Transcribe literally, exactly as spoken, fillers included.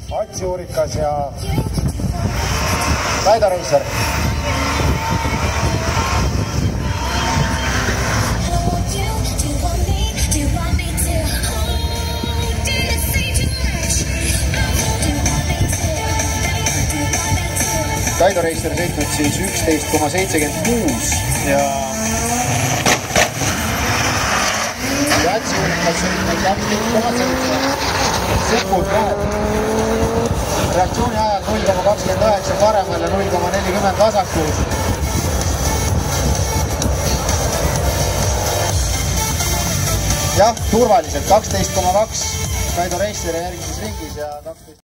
Ats Juurikas ja Kaido Reisser. Kaido Reisser sõitnud siis üksteist koma seitsekümmend kuus ja Ats Juurikas sõitnud kaksteist koma seitse. Sekund läheb. Reaktsiooni ajal null koma kakskümmend üheksa paremal ja null koma nelikümmend vasakul. Jah, turvaliselt kaksteist koma kaks Kaido Reisser järgmises ringis ja kaksteist